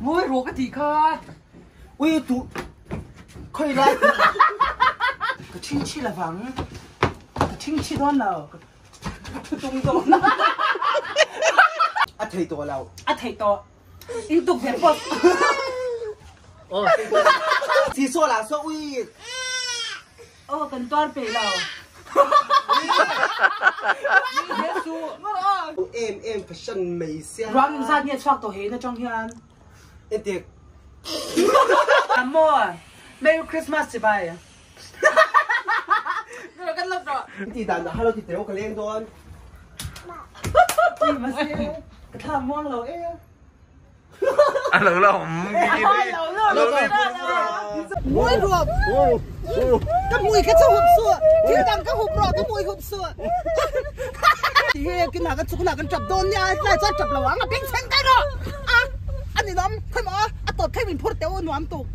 Ôi rùa cái gì kha. Ui tụ khơi lại. Cái chinh chi là vắng. Cái chinh chi đó nào. Tung tung. À thầy tổ nào. À thầy to. In tục Việt Phật. Thì số là số ui. Cần toan phải nào. Em fashion mấy xe. Răng ra nhẹ choạc tổ hế nó trong hiền. Em tiệc. Cảm ơn. Merry Christmas chị bài. Nó là cắt lốc rồi. Thì đàn hello thì tiểu cái lên thôi. Gì mà xí. Cái thằng mong lầu ế. À lẩu lỏng Mùi ruột cái mùi cái chỗ hụp sủa thì đang cái hụp rồi cái mùi hụp sủa thì cái nào cái chập đôn nha lại cho chập lẩu mà biến thành cái đó à anh ấy nói thôi mà à tụt cái mình phốt tiêu noam tụ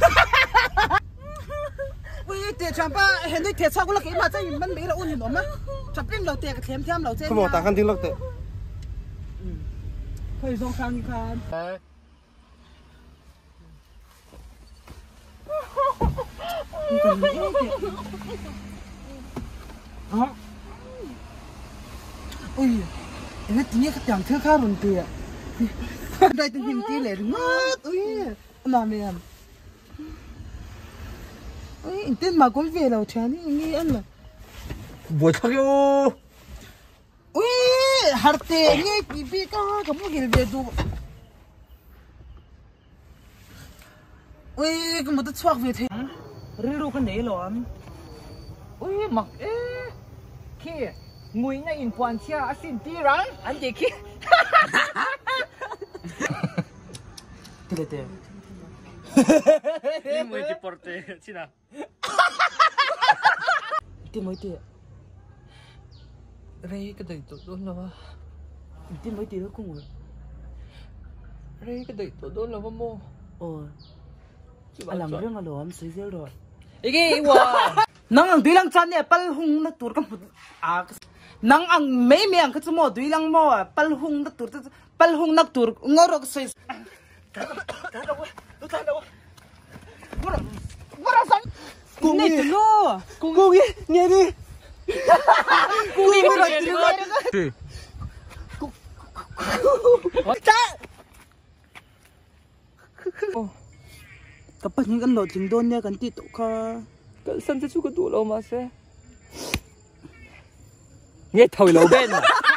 ui tiệt chăm ba hiện nay tiệt sao cũng là cái mà chơi mình bị là ôn noam á chập biến lẩu tiệt cái thêm lẩu chơi Không một ta khăn tiếng lắc tệ. thôi dùng khăn ui ini tinya ketang thưa khá run tiệt đây tình hình tiệt lệ ngất ui làm gì em ui tên mà cũng về đâu chán đi nghe ăn là Buổi thắc yêu. ui hạt tê nghe bị cái mua hiểu về đâu ui cái một chút về thế Riru cái này lắm. Ui mặc ế. Kia. Ngồi ngay in quan chia xin tí rắn. Anh gì kia. Tê tê. Ini mau deporte Cina. Tí mới tí. Ray cái đầy tổ đôn là ba. Tí mới tí đó cũng rồi. Ray cái đầy tổ đôn là ba mô. Làm riêng là đồ ăn xí xíu rồi. Ý wow. Nang ang dulang chan niya pal hung na tur kam nang ang may ang katsu mo dulang mo pal hung na tur ngorok sai. Wala sang. Cung Này đi. lo. Cung đi, nghe đi. Cung đi rồi. Kapag những lộ trình đôn nha, tí tổ kha. Sân sẽ chú cái tủ lâu mà sẽ nghe thời lâu bên à